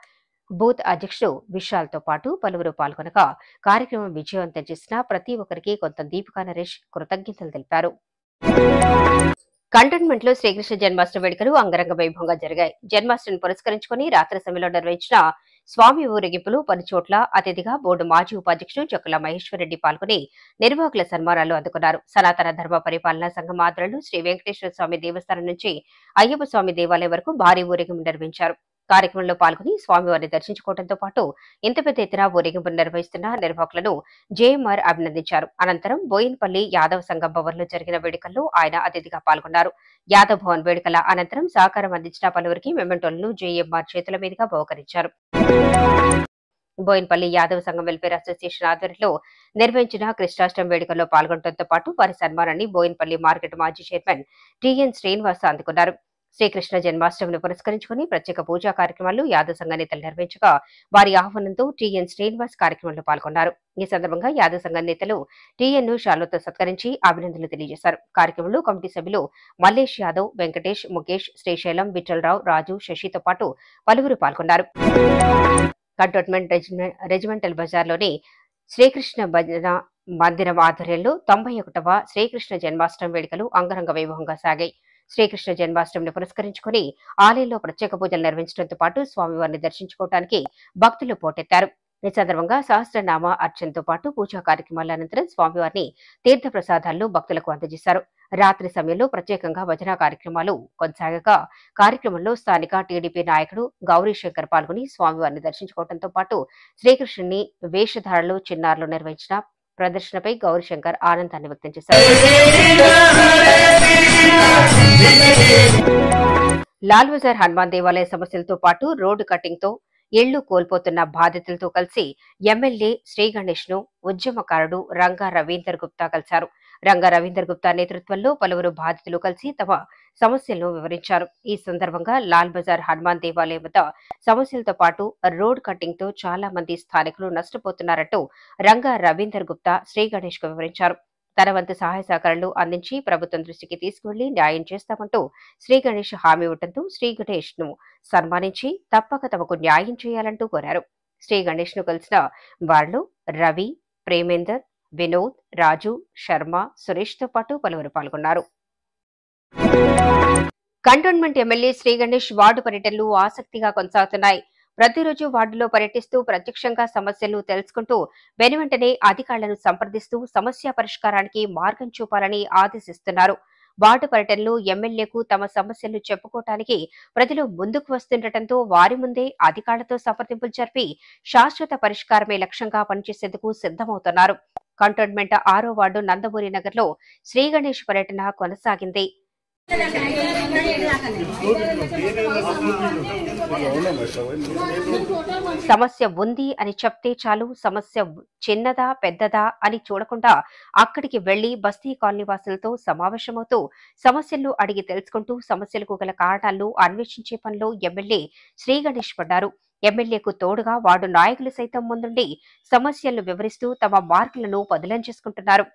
బూత్ అధ్యక్షుడు విశాల్ తో పాటు పలువురు పాల్గొనగా కార్యక్రమం విజయవంతం చేసిన ప్రతి ఒక్కరికి కొంత దీపికా నరేష్ కృతజ్ఞతలు తెలిపారు. కంటోన్మెంట్ లో శ్రీకృష్ణ జన్మాష్టమి వేడుకలు అంగరంగ వైభవంగా జరిగాయి. జన్మాష్టమిని పురస్కరించుకుని రాత్రి సమయంలో నిర్వహించిన స్వామి ఊరేగింపులు పలుచోట్ల అతిథిగా బోర్డు మాజీ ఉపాధ్యక్షుడు చొక్కల మహేశ్వరరెడ్డి పాల్గొని నిర్వాహకుల సన్మానాలు అందుకున్నారు. సనాతన ధర్మ పరిపాలనా సంఘం ఆధ్వర్యంలో శ్రీ వెంకటేశ్వర స్వామి దేవస్థానం నుంచి అయ్యప్ప స్వామి దేవాలయం వరకు భారీ ఊరేగింపు నిర్వహించారు. కార్యక్రమంలో పాల్గొని స్వామివారిని దర్శించుకోవడంతో పాటు ఇంత పెద్ద ఎత్తున ఊరేగింపు నిర్వహిస్తున్న నిర్వాహకులను జేఎంఆర్ అభినందించారు. అనంతరం బోయిన్పల్లి యాదవ్ సంఘం భవన్ లో జరిగిన వేడుకల్లో ఆయన అతిథిగా పాల్గొన్నారు. యాదవ్ భవన్ వేడుకల అనంతరం సహకారం అందించిన పలువురికి మెమెంటోలను జేఎంఆర్ చేతుల మీదుగా బహుకరించారు. బోయిన్పల్లి యాదవ్ సంఘం వెల్ఫేర్ అసోసియేషన్ ఆధ్వర్యంలో నిర్వహించిన కృష్ణాష్టమి వేడుకల్లో పాల్గొనడంతో పాటు వారి సన్మానాన్ని బోయిన్పల్లి మార్కెట్ మాజీ చైర్మన్ టిఎన్ శ్రీనివాస్ అందుకున్నారు. శ్రీకృష్ణ జన్మాష్టమిని పురస్కరించుకుని ప్రత్యేక పూజా కార్యక్రమాలు యాదవ్ సంఘ నేతలు నిర్వహించగా వారి ఆహ్వానంతో టిఎన్ శ్రీనివాస్ కార్యక్రమంలో పాల్గొన్నారు. ఈ సందర్భంగా యాదవ్ సంఘ నేతలు టిఎన్ ను శాలువాతో సత్కరించి అభినందనలు తెలియజేశారు. కార్యక్రమంలో కమిటీ సభ్యులు మల్లేష్ యాదవ్, వెంకటేష్, ముఖేష్, శ్రీశైలం, విఠలరావు, రాజు, శశితో పాటు పలువురు పాల్గొన్నారు. కంటోన్మెంట్ రెజిమెంటల్ బజార్లోని శ్రీకృష్ణ భజన మందిరం ఆధ్వర్యంలో తొంభై ఒకటవ శ్రీకృష్ణ జన్మాష్టమి వేడుకలు అంగరంగ వైభవంగా సాగాయి. శ్రీకృష్ణ జన్మాష్టమిని పురస్కరించుకుని ఆలయంలో ప్రత్యేక పూజలు నిర్వహించడంతో పాటు స్వామివారిని దర్శించుకోవడానికి భక్తులు పోటెత్తారు. ఈ సందర్భంగా సహస్రనామ అర్చనతో పాటు పూజా కార్యక్రమాల అనంతరం స్వామివారిని తీర్థ ప్రసాదాలను భక్తులకు అందజేశారు. రాత్రి సమయంలో ప్రత్యేకంగా భజన కార్యక్రమాలు కొనసాగగా కార్యక్రమంలో స్థానిక టీడీపీ నాయకుడు గౌరీశంకర్ పాల్గొని స్వామివారిని దర్శించుకోవడంతో పాటు శ్రీకృష్ణుని వేషధారలు చిన్నారులు నిర్వహించిన ప్రదర్శనపై గౌరీశంకర్ ఆనందాన్ని వ్యక్తం చేశారు. లాల్ బజార్ హనుమాన్ దేవాలయ సమస్యలతో పాటు రోడ్డు కటింగ్ తో ఇళ్లు కోల్పోతున్న బాధితులతో కలిసి ఎమ్మెల్యే శ్రీ గణేష్ ను ఉద్యమకారుడు రంగా రవీందర్ గుప్తా కలిశారు. రంగా రవీందర్ గుప్తా నేతృత్వంలో పలువురు బాధితులు కలిసి తమ సమస్యలను వివరించారు. ఈ సందర్భంగా లాల్ బజార్ హనుమాన్ దేవాలయం వద్ద సమస్యలతో పాటు రోడ్ కటింగ్ తో చాలా మంది స్థానికులు నష్టపోతున్నారంటూ రంగా రవీందర్ గుప్తా శ్రీ గణేష్ కు వివరించారు. తన వంతు సహాయ సహకారాలు అందించి ప్రభుత్వం దృష్టికి తీసుకువెళ్లి న్యాయం చేస్తామంటూ శ్రీ గణేష్ హామీ ఇవ్వడంతో శ్రీ గణేష్ ను సన్మానించి తప్పక తమకు న్యాయం చేయాలంటూ కోరారు. శ్రీ గణేష్ ను కలిసిన వారిలో రవి, ప్రేమేందర్, వినోద్, రాజు, శర్మ, సురేష్ తో పాటు పలువురు పాల్గొన్నారు. Cantonment MLA Shri Ganesh ward పర్యటనలు ఆసక్తిగా కొనసాగుతున్నాయి. ప్రతిరోజు వార్డులో పర్యటిస్తూ ప్రత్యక్షంగా సమస్యలు తెలుసుకుంటూ వెనువెంటనే అధికారులను సంప్రదిస్తూ సమస్య పరిష్కారానికి మార్గం చూపాలని ఆదేశిస్తున్నారు. వార్డు పర్యటనలో ఎమ్మెల్యేకు తమ సమస్యలు చెప్పుకోవటానికి ప్రజలు ముందుకు వస్తుండటంతో వారి ముందే అధికారులతో సంప్రదింపులు జరిపి శాశ్వత పరిష్కారమే లక్ష్యంగా పనిచేసేందుకు సిద్ధమవుతున్నారు. కంటోన్మెంట్ ఆరో వార్డు నందమూరి నగర్ లో శ్రీ గణేష్ పర్యటన కొనసాగింది. సమస్య ఉంది అని చెప్తే చాలు, సమస్య చిన్నదా పెద్దదా అని చూడకుండా అక్కడికి వెళ్లి బస్తీ కాలనీ వాసులతో సమావేశమవుతూ సమస్యలు అడిగి తెలుసుకుంటూ సమస్యలకు గల కారణాలను అన్వేషించే పనిలో ఎమ్మెల్యే శ్రీ గణేష్ పడ్డారు. ఎమ్మెల్యేకు తోడుగా వార్డు నాయకులు సైతం ముందుండి సమస్యలను వివరిస్తూ తమ మార్కులను పదులం చేసుకుంటున్నారు.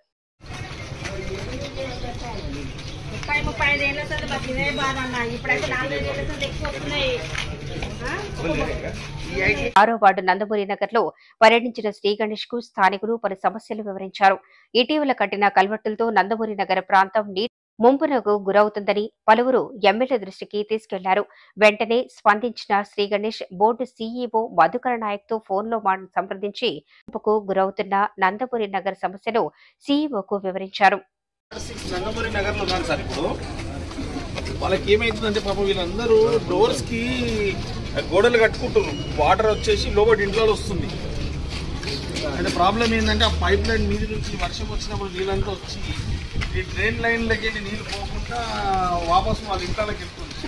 ఆరో వార్డు నందమూరి నగర్ లో పర్యటించిన శ్రీ గణేష్ కు స్థానికులు పలు సమస్యలు వివరించారు. ఇటీవల కట్టిన కల్వర్టులతో నందమూరి నగర ప్రాంతం నీటి ముంపునకు గురవుతుందని పలువురు ఎమ్మెల్యే దృష్టికి తీసుకెళ్లారు. వెంటనే స్పందించిన శ్రీ గణేష్ బోర్డు సీఈఓ మధుకర్ నాయక్ తో ఫోన్ లో సంప్రదించి ముంపుకు గురవుతున్న నందమూరి నగర్ సమస్యను సీఈఓకు వివరించారు. నందమూరి నగర్ లో ఉన్నారు సార్. ఇప్పుడు వాళ్ళకి ఏమైతుందంటే పాపం వీళ్ళందరూ డోర్స్ కి గోడలు కట్టుకుంటున్నారు. వాటర్ వచ్చేసి లోపల ఇంట్లో వస్తుంది. అంటే ప్రాబ్లం ఏంటంటే ఆ పైప్ లైన్ మీద నుంచి వర్షం వచ్చినప్పుడు నీళ్ళంతా వచ్చి ఈ డ్రైన్ లైన్లకి నీళ్ళు పోకుండా వాపస్ వాళ్ళ ఇంట్లోకి వెళ్తుంది.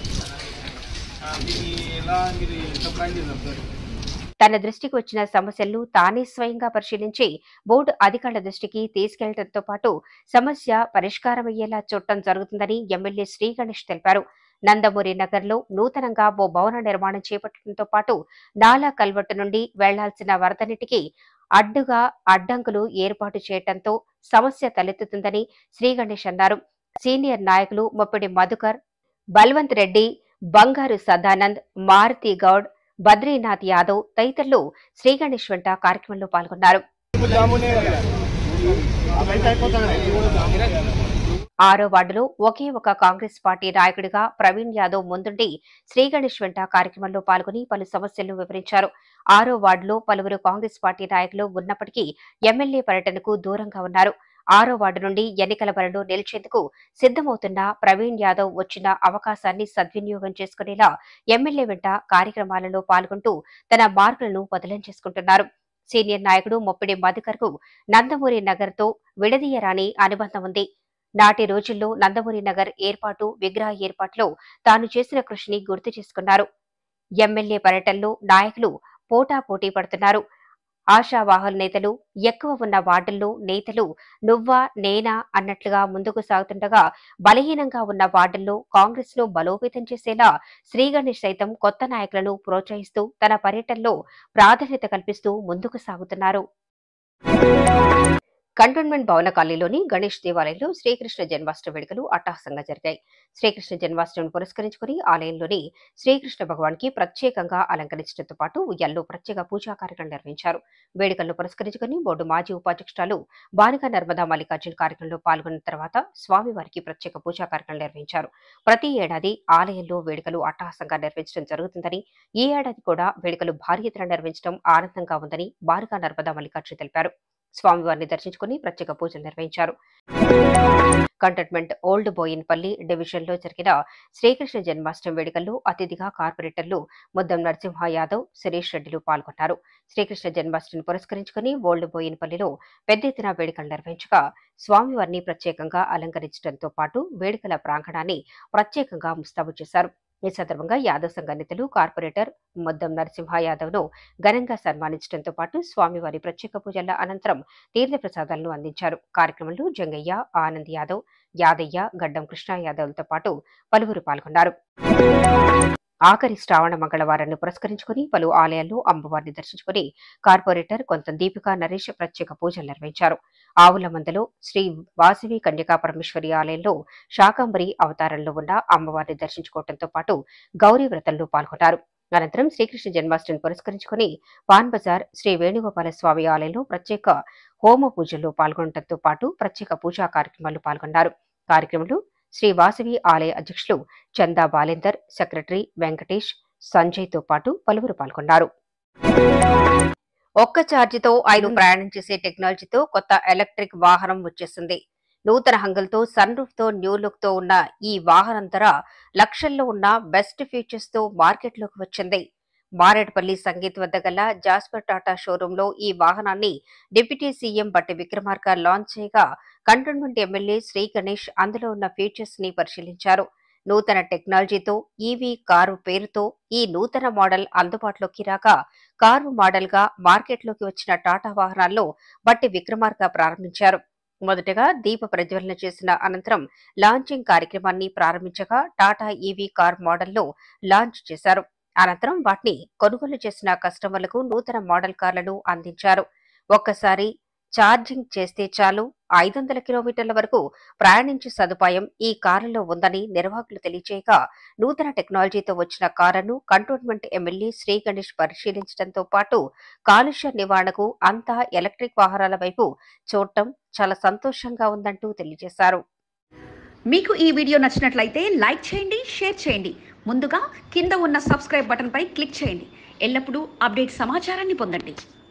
ఎలా మీరు ఎంత ప్లాన్ చేద్దాం సార్? తన దృష్టికి వచ్చిన సమస్యలను తానే స్వయంగా పరిశీలించి బోర్డు అధికారుల దృష్టికి తీసుకెళ్లడంతో పాటు సమస్య పరిష్కారమయ్యేలా చూడటం జరుగుతుందని ఎమ్మెల్యే శ్రీ గణేష్ తెలిపారు. నందమూరి నగర్ లో నూతనంగా ఓ భవన నిర్మాణం చేపట్టడంతో పాటు నాలా కల్వట్టు నుండి వెళ్లాల్సిన వరద నీటికి అడ్డుగా అడ్డంకులు ఏర్పాటు చేయడంతో సమస్య తలెత్తుతుందని శ్రీ గణేష్ అన్నారు. సీనియర్ నాయకులు మొప్పిడి మధుకర్, బల్వంత్ రెడ్డి, బంగారు సదానంద్, మారుతి గౌడ్, బద్రీనాథ్ యాదవ్ తదితరులు శ్రీ గణేష్ వెంట కార్యక్రమంలో పాల్గొన్నారు. ఆరో వార్డులో ఒకే ఒక కాంగ్రెస్ పార్టీ నాయకుడిగా ప్రవీణ్ యాదవ్ ముందుండి శ్రీ గణేష్ వెంట కార్యక్రమంలో పాల్గొని పలు సమస్యలను వివరించారు. ఆరో వార్డులో పలువురు కాంగ్రెస్ పార్టీ నాయకులు ఉన్నప్పటికీ ఎమ్మెల్యే పర్యటనకు దూరంగా ఉన్నారు. ఆరో వార్డు నుండి ఎన్నికల బరిలో నిలిచేందుకు సిద్దమవుతున్న ప్రవీణ్ యాదవ్ వచ్చిన అవకాశాన్ని సద్వినియోగం చేసుకునేలా ఎమ్మెల్యే వెంట కార్యక్రమాలలో పాల్గొంటూ తన మార్కులను బదిలం చేసుకుంటున్నారు. సీనియర్ నాయకుడు మొప్పిడి మధుకర్కు నందమూరి నగర్తో విడదీయరాని అనుబంధం ఉంది. నాటి రోజుల్లో నందమూరి నగర్ ఏర్పాటు, విగ్రహ ఏర్పాటులో తాను చేసిన కృషిని గుర్తు చేసుకున్నారు. ఎమ్మెల్యే పర్యటనలో నాయకులు పోటాపోటీ పడుతున్నారు. ఆశావాహుల నేతలు ఎక్కువ ఉన్న వార్డుల్లో నేతలు నువ్వా నేనా అన్నట్లుగా ముందుకు సాగుతుండగా, బలహీనంగా ఉన్న వార్డుల్లో కాంగ్రెస్ ను బలోపేతం చేసేలా శ్రీ గణేష్ సైతం కొత్త నాయకులను ప్రోత్సహిస్తూ తన పర్యటనలో ప్రాధాన్యత కల్పిస్తూ ముందుకు సాగుతున్నారు. కంటోన్మెంట్ భవన కాలనీలోని గణేష్ దేవాలయంలో శ్రీకృష్ణ జన్మాష్టమి వేడుకలు అట్టహాసంగా జరిగాయి. శ్రీకృష్ణ జన్మాష్టమిని పురస్కరించుకుని ఆలయంలోని శ్రీకృష్ణ భగవాన్కి ప్రత్యేకంగా అలంకరించడంతో పాటు ఉయ్యాల్లో ప్రత్యేక పూజా కార్యక్రమం నిర్వహించారు. వేడుకలను పురస్కరించుకుని బోర్డు మాజీ ఉపాధ్యక్షురాలు బానిక నర్మదా మల్లికార్జున్ కార్యక్రమంలో పాల్గొన్న తర్వాత స్వామివారికి ప్రత్యేక పూజా కార్యక్రమం నిర్వహించారు. ప్రతి ఏడాది ఆలయంలో వేడుకలు అట్టహాసంగా నిర్వహించడం జరుగుతుందని, ఈ ఏడాది కూడా వేడుకలు భారీ ఎత్తున నిర్వహించడం ఆనందంగా ఉందని బానిక నర్మదా మల్లికార్జున్ తెలిపారు. స్వామివారిని దర్శించుకుని ప్రత్యేక పూజలు నిర్వహించారు. కంటోన్మెంట్ ఓల్డ్ బోయిన్పల్లి డివిజన్ లో జరిగిన శ్రీకృష్ణ జన్మాష్టమి వేడుకల్లో అతిథిగా కార్పొరేటర్లు ముద్దం నరసింహ యాదవ్, శిరీష్ రెడ్డిలు పాల్గొన్నారు. శ్రీకృష్ణ జన్మాష్టమిని పురస్కరించుకుని ఓల్డ్ బోయిన్పల్లిలో పెద్ద ఎత్తున వేడుకలు నిర్వహించగా స్వామివారిని ప్రత్యేకంగా అలంకరించడంతో పాటు వేడుకల ప్రాంగణాన్ని ప్రత్యేకంగా ముస్తాబు చేశారు. ఈ సందర్భంగా యాదవ్ సంఘ నేతలు కార్పొరేటర్ ముద్దం నరసింహ యాదవ్ ను ఘనంగా సన్మానించడంతో పాటు స్వామివారి ప్రత్యేక పూజల అనంతరం తీర్థ ప్రసాదాలను అందించారు. కార్యక్రమంలో జంగయ్య, ఆనంద్ యాదవ్, యాదయ్య, గడ్డం కృష్ణ యాదవ్లతో పాటు పలువురు పాల్గొన్నారు. ఆఖరి శ్రావణ మంగళవారాన్ని పురస్కరించుకుని పలు ఆలయాల్లో అమ్మవారిని దర్శించుకుని కార్పొరేటర్ కొంత దీపికా నరేష్ ప్రత్యేక పూజలు నిర్వహించారు. ఆవుల మందలో శ్రీ వాసవి కన్యకా పరమేశ్వరి ఆలయంలో శాకంబరి అవతారంలో ఉన్న అమ్మవారిని దర్శించుకోవడంతో పాటు గౌరీ వ్రతంలో పాల్గొన్నారు. అనంతరం శ్రీకృష్ణ జన్మాష్టమిని పురస్కరించుకుని పాన్ బజార్ శ్రీ వేణుగోపాల స్వామి ఆలయంలో ప్రత్యేక హోమ పూజల్లో పాల్గొనడంతో పాటు ప్రత్యేక పూజా కార్యక్రమాల్లో పాల్గొన్నారు. కార్యక్రమంలో శ్రీ వాసవి ఆలయ అధ్యక్షులు చందా బాలేందర్, సెక్రటరీ వెంకటేష్, సంజయ్ తో పాటు పలువురు పాల్గొన్నారు. ఒక్క ఛార్జీతో ఐదు ప్రయాణం చేసే టెక్నాలజీతో కొత్త ఎలక్ట్రిక్ వాహనం వచ్చేసింది. నూతన హంగులతో సన్ రూఫ్ తో న్యూ లుక్ తో ఉన్న ఈ వాహనం ధర లక్షల్లో ఉన్న బెస్ట్ ఫీచర్స్ తో మార్కెట్లోకి వచ్చింది. మారేడుపల్లి సంగీత్ వద్ద గల జాస్పర్ టాటా షోరూమ్ లో ఈ వాహనాన్ని deputy CM Bhatti Vikramarka launch చేయగా కంటోన్మెంట్ ఎమ్మెల్యే శ్రీ గణేష్ అందులో ఉన్న ఫీచర్స్ ని పరిశీలించారు. నూతన టెక్నాలజీతో ఈవీ కారు పేరుతో ఈ నూతన మోడల్ అందుబాటులోకి రాగా కారు మోడల్ గా మార్కెట్లోకి వచ్చిన టాటా వాహనాల్లో బట్టి విక్రమార్క ప్రారంభించారు. మొదటగా దీప ప్రజ్వలన చేసిన అనంతరం లాంచింగ్ కార్యక్రమాన్ని ప్రారంభించగా టాటా ఈవీ కార్ మోడల్లో లాంచ్ చేశారు. అనంతరం వాటిని కొనుగోలు చేసిన కస్టమర్లకు నూతన మోడల్ కార్లను అందించారు. ఒక్కసారి ఛార్జింగ్ చేస్తే చాలు ఐదు వందల కిలోమీటర్ల వరకు ప్రయాణించే సదుపాయం ఈ కారులో ఉందని నిర్వాహకులు తెలియజేయగా నూతన టెక్నాలజీతో వచ్చిన కారును కంటోన్మెంట్ ఎమ్మెల్యే శ్రీ గణేష్ పరిశీలించడంతో పాటు కాలుష్య నివారణకు అంతా ఎలక్ట్రిక్ వాహనాల వైపు చూడటం చాలా సంతోషంగా ఉందంటూ తెలియజేశారు. మీకు ఈ వీడియో నచ్చినట్లయితే లైక్ చేయండి, షేర్ చేయండి. ముందుగా కింద ఉన్న సబ్స్క్రైబ్ బటన్ పై క్లిక్ చేయండి. ఎల్లప్పుడూ అప్డేట్ సమాచారాన్ని పొందండి.